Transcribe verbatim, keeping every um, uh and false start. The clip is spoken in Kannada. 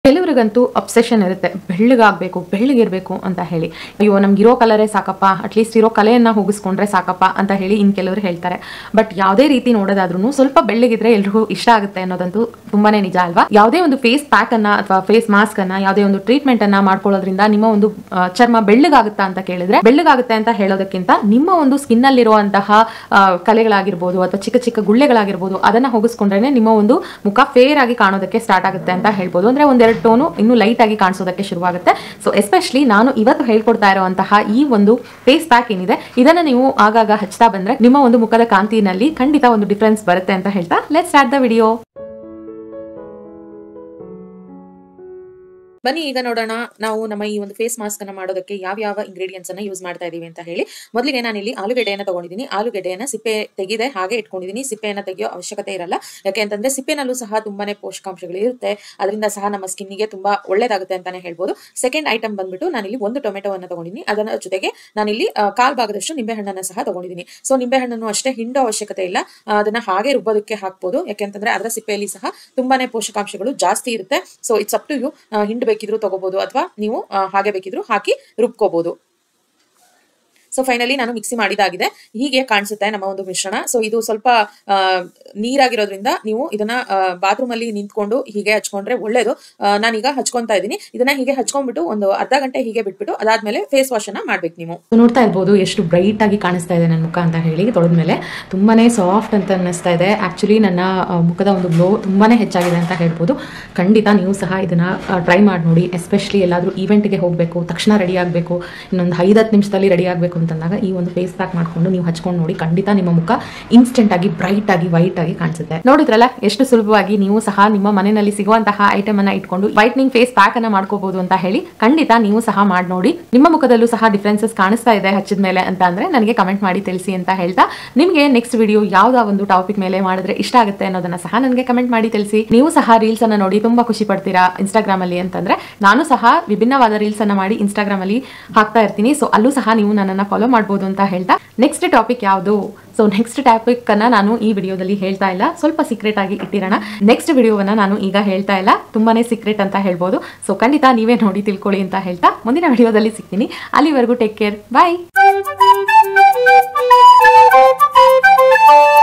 ಕೆಲವರಿಗಂತೂ ಅಬ್ಸೆಷನ್ ಇರುತ್ತೆ, ಬೆಳ್ಳಗಾಗಬೇಕು ಬೆಳ್ಳಗಿರಬೇಕು ಅಂತ ಹೇಳಿ. ಅಯ್ಯೋ ನಮ್ಗಿರೋ ಕಲರೇ ಸಾಕಪ್ಪ, ಅಟ್ಲೀಸ್ಟ್ ಇರೋ ಕಲೆಯನ್ನು ಹೋಗಿಸ್ಕೊಂಡ್ರೆ ಸಾಕಪ್ಪ ಅಂತ ಹೇಳಿ ಇನ್ನು ಕೆಲವರು ಹೇಳ್ತಾರೆ. ಬಟ್ ಯಾವುದೇ ರೀತಿ ನೋಡೋದಾದ್ರೂ ಸ್ವಲ್ಪ ಬೆಳ್ಳಗಿದ್ರೆ ಎಲ್ರಿಗೂ ಇಷ್ಟ ಆಗುತ್ತೆ ಅನ್ನೋದಂತೂ ತುಂಬಾನೇ ನಿಜ ಅಲ್ವಾ. ಯಾವುದೇ ಒಂದು ಫೇಸ್ ಪ್ಯಾಕ್ ಅನ್ನ ಅಥವಾ ಫೇಸ್ ಮಾಸ್ಕ್ ಅನ್ನ ಯಾವುದೇ ಒಂದು ಟ್ರೀಟ್ಮೆಂಟ್ ಅನ್ನ ಮಾಡ್ಕೊಳ್ಳೋದ್ರಿಂದ ನಿಮ್ಮ ಒಂದು ಚರ್ಮ ಬೆಳ್ಳಗಾಗುತ್ತಾ ಅಂತ ಕೇಳಿದ್ರೆ, ಬೆಳ್ಳಗಾಗುತ್ತೆ ಅಂತ ಹೇಳೋದಕ್ಕಿಂತ ನಿಮ್ಮ ಒಂದು ಸ್ಕಿನ್ ಅಲ್ಲಿರುವಂತಹ ಕಲೆಗಳಾಗಿರ್ಬೋದು ಅಥವಾ ಚಿಕ್ಕ ಚಿಕ್ಕ ಗುಳ್ಳೆಗಳಾಗಿರ್ಬೋದು ಅದನ್ನ ಹೋಗಿಸ್ಕೊಂಡ್ರೆ ನಿಮ್ಮ ಒಂದು ಮುಖ ಫೇರ್ ಆಗಿ ಕಾಣೋದಕ್ಕೆ ಸ್ಟಾರ್ಟ್ ಆಗುತ್ತೆ ಅಂತ ಹೇಳ್ಬೋದು. ಅಂದ್ರೆ ಒಂದೆರಡು ಟೋನು ಇನ್ನು ಲೈಟ್ ಆಗಿ ಕಾಣಿಸೋದಕ್ಕೆ ಶುರುವಾಗುತ್ತೆ. ಸೊ ಎಸ್ಪೆಷಲಿ ನಾನು ಇವತ್ತು ಹೇಳ್ಕೊಡ್ತಾ ಇರುವಂತಹ ಈ ಒಂದು ಫೇಸ್ ಪ್ಯಾಕ್ ಏನಿದೆ ಇದನ್ನ ನೀವು ಆಗಾಗ ಹಚ್ತಾ ಬಂದ್ರೆ ನಿಮ್ಮ ಒಂದು ಮುಖದ ಕಾಂತಿನಲ್ಲಿ ಖಂಡಿತ ಒಂದು ಡಿಫರೆನ್ಸ್ ಬರುತ್ತೆ ಅಂತ ಹೇಳ್ತಾ ಲೆಟ್ಸ್ ಸ್ಟಾರ್ಟ್ ದ ವಿಡಿಯೋ. ಬನ್ನಿ ಈಗ ನೋಡೋಣ ನಾವು ನಮ್ಮ ಈ ಒಂದು ಫೇಸ್ ಮಾಸ್ಕ್ ಅನ್ನ ಮಾಡೋದಕ್ಕೆ ಯಾವ ಯಾವ ಇಂಗ್ರೀಡಿಯೆಂಟ್ಸ್ ಅನ್ನ ಯೂಸ್ ಮಾಡ್ತಾ ಇದೀವಿ ಅಂತ ಹೇಳಿ. ಮೊದಲಿಗೆ ನಾನು ಇಲ್ಲಿ ಆಲೂಗಡ್ಡೆಯನ್ನ ತಗೊಂಡಿದ್ದೀನಿ. ಆಲೂಗಡ್ಡೆಯನ್ನ ಸಿಪ್ಪೆ ತೆಗೆದೆ ಹಾಗೆ ಇಟ್ಕೊಂಡಿದ್ದೀನಿ. ಸಿಪ್ಪೆಯನ್ನ ತೆಗೆಯೋ ಅವಶ್ಯಕತೆ ಇರಲ್ಲ, ಯಾಕೆ ಅಂತಂದ್ರೆ ಸಿಪ್ಪೆನಲ್ಲೂ ಸಹ ತುಂಬಾನೇ ಪೋಷಕಾಂಶಗಳು ಇರುತ್ತೆ. ಅದರಿಂದ ಸಹ ನಮ್ಮ ಸ್ಕಿನ್ನಿಗೆ ತುಂಬಾ ಒಳ್ಳೇದಾಗುತ್ತೆ ಅಂತಾನೆ ಹೇಳ್ಬೋದು. ಸೆಕೆಂಡ್ ಐಟಮ್ ಬಂದ್ಬಿಟ್ಟು ನಾನಿಲ್ಲಿ ಒಂದು ಟೊಮೆಟೊವನ್ನ ತಗೊಂಡಿದ್ದೀನಿ. ಅದರ ಜೊತೆಗೆ ನಾನಿಲ್ಲಿ ಕಾಲ್ ಭಾಗದಷ್ಟು ನಿಂಬೆ ಹಣ್ಣನ್ನ ಸಹ ತಗೊಂಡಿದ್ದೀನಿ. ಸೊ ನಿಂಬೆ ಹಣ್ಣನ್ನು ಅಷ್ಟೇ ಹಿಂಡೋ ಅವಶ್ಯಕತೆ ಇಲ್ಲ, ಅದನ್ನ ಹಾಗೆ ರುಬ್ಬೋದಕ್ಕೆ ಹಾಕ್ಬೋದು. ಯಾಕೆಂತಂದ್ರೆ ಅದರ ಸಿಪ್ಪೆಯಲ್ಲಿ ಸಹ ತುಂಬಾನೇ ಪೋಷಕಾಂಶಗಳು ಜಾಸ್ತಿ ಇರುತ್ತೆ. So it's up to you, ಹಿಂಡ್ ಬೇಕಿದ್ರು ತಗೋಬಹುದು ಅಥವಾ ನೀವು ಹಾಗೆ ಬೇಕಿದ್ರು ಹಾಕಿ ರುಬ್ಕೋಬಹುದು. ಸೊ ಫೈನಲಿ ನಾನು ಮಿಕ್ಸಿ ಮಾಡಿದಾಗಿದೆ. ಹೀಗೆ ಕಾಣಿಸುತ್ತೆ ನಮ್ಮ ಒಂದು ಮಿಶ್ರಣ. ಸೊ ಇದು ಸ್ವಲ್ಪ ನೀರಾಗಿರೋದ್ರಿಂದ ನೀವು ಇದನ್ನ ಬಾತ್ರೂಮ್ ಅಲ್ಲಿ ನಿಂತ್ಕೊಂಡು ಹೀಗೆ ಹಚ್ಕೊಂಡ್ರೆ ಒಳ್ಳೇದು. ನಾನೀಗ ಹಚ್ಕೊಂತಾ ಇದ್ದೀನಿ. ಇದನ್ನ ಹೀಗೆ ಹಚ್ಕೊಂಡ್ಬಿಟ್ಟು ಒಂದು ಅರ್ಧ ಗಂಟೆ ಹೀಗೆ ಬಿಟ್ಬಿಟ್ಟು ಅದಾದ್ಮೇಲೆ ಫೇಸ್ ವಾಶ್ ಅನ್ನ ಮಾಡ್ಬೇಕು. ನೀವು ನೋಡ್ತಾ ಇರ್ಬೋದು ಎಷ್ಟು ಬ್ರೈಟ್ ಆಗಿ ಕಾಣಿಸ್ತಾ ಇದೆ ನನ್ನ ಮುಖ ಅಂತ ಹೇಳಿ. ತೊಳೆದ್ಮೇಲೆ ತುಂಬಾನೇ ಸಾಫ್ಟ್ ಅಂತ ಅನ್ನಿಸ್ತಾ ಇದೆ. ಆಕ್ಚುಲಿ ನನ್ನ ಮುಖದ ಒಂದು ಗ್ಲೋ ತುಂಬಾನೇ ಹೆಚ್ಚಾಗಿದೆ ಅಂತ ಹೇಳ್ಬೋದು. ಖಂಡಿತ ನೀವು ಸಹ ಇದನ್ನ ಟ್ರೈ ಮಾಡಿ ನೋಡಿ. ಎಸ್ಪೆಷಲಿ ಎಲ್ಲಾದ್ರೂ ಈವೆಂಟ್ಗೆ ಹೋಗ್ಬೇಕು, ತಕ್ಷಣ ರೆಡಿ ಆಗಬೇಕು, ಇನ್ನೊಂದು ಐದು ಹತ್ತು ನಿಮಿಷದಲ್ಲಿ ರೆಡಿ ಆಗಬೇಕು ಅಂತಂದಾಗ ಈ ಒಂದು ಫೇಸ್ ಪ್ಯಾಕ್ ಮಾಡ್ಕೊಂಡು ನೀವು ಹಚ್ಕೊಂಡು ನೋಡಿ. ಖಂಡಿತ ನಿಮ್ಮ ಮುಖ ಇನ್ಸ್ಟೆಂಟ್ ಆಗಿ ಬ್ರೈಟ್ ಆಗಿ ವೈಟ್ ಆಗಿ ಕಾಣಿಸುತ್ತೆ. ನೋಡಿದ್ರಲ್ಲ ಎಷ್ಟು ಸುಲಭವಾಗಿ ನೀವು ಸಹ ನಿಮ್ಮ ಮನೆಯಲ್ಲಿ ಸಿಗುವಂತಹ ಐಟಮ್ ಅನ್ನ ಇಟ್ಕೊಂಡು ವೈಟ್ನಿಂಗ್ ಫೇಸ್ ಪ್ಯಾಕ್ ಅನ್ನ ಮಾಡ್ಕೋಬಹುದು ಅಂತ ಹೇಳಿ ಖಂಡಿತ ನೀವು ಸಹ ಮಾಡಿ ನೋಡಿ. ನಿಮ್ಮ ಮುಖದಲ್ಲೂ ಸಹ ಡಿಫ್ರೆನ್ಸಸ್ ಕಾಣಿಸ್ತಾ ಇದೆ ಹಚ್ಚಿದ ಮೇಲೆ ಅಂತ ಅಂದ್ರೆ ನನಗೆ ಕಮೆಂಟ್ ಮಾಡಿ ತಿಳಿಸಿ ಅಂತ ಹೇಳ್ತಾ, ನಿಮಗೆ ನೆಕ್ಸ್ಟ್ ವಿಡಿಯೋ ಯಾವ್ದಾ ಒಂದು ಟಾಪಿಕ್ ಮೇಲೆ ಮಾಡಿದ್ರೆ ಇಷ್ಟ ಆಗುತ್ತೆ ಅನ್ನೋದನ್ನ ಸಹ ನನಗೆ ಕಮೆಂಟ್ ಮಾಡಿ ತಿಳಿಸಿ. ನೀವು ಸಹ ರೀಲ್ಸ್ ಅನ್ನ ನೋಡಿ ತುಂಬಾ ಖುಷಿ ಪಡ್ತೀರಾ ಇನ್ಸ್ಟಾಗ್ರಾಮ್ ಅಲ್ಲಿ ಅಂತಂದ್ರೆ, ನಾನು ಸಹ ವಿಭಿನ್ನವಾದ ರೀಲ್ಸ್ ಅನ್ನ ಮಾಡಿ ಇನ್ಸ್ಟಾಗ್ರಾಮ್ ಅಲ್ಲಿ ಹಾಕ್ತಾ ಇರ್ತೀನಿ. ಸೊ ಅಲ್ಲೂ ಸಹ ನೀವು ನನ್ನನ್ನ ಫಾಲೋ ಮಾಡಬಹುದು ಅಂತ ಹೇಳ್ತಾ, ನೆಕ್ಸ್ಟ್ ಟಾಪಿಕ್ ಯಾವುದು? ಸೊ ನೆಕ್ಸ್ಟ್ ಟಾಪಿಕ್ ಅನ್ನ ನಾನು ಈ ವಿಡಿಯೋದಲ್ಲಿ ಹೇಳ್ತಾ ಇಲ್ಲ, ಸ್ವಲ್ಪ ಸೀಕ್ರೆಟ್ ಆಗಿ ಇಟ್ಟಿರೋಣ. ನೆಕ್ಸ್ಟ್ ವಿಡಿಯೋವನ್ನ ನಾನು ಈಗ ಹೇಳ್ತಾ ಇಲ್ಲ, ತುಂಬಾನೇ ಸೀಕ್ರೆಟ್ ಅಂತ ಹೇಳ್ಬೋದು. ಸೊ ಖಂಡಿತ ನೀವೇ ನೋಡಿ ತಿಳ್ಕೊಳ್ಳಿ ಅಂತ ಹೇಳ್ತಾ ಮುಂದಿನ ವಿಡಿಯೋದಲ್ಲಿ ಸಿಗ್ತೀನಿ. ಅಲ್ಲಿವರೆಗೂ ಟೇಕ್ ಕೇರ್, ಬಾಯ್.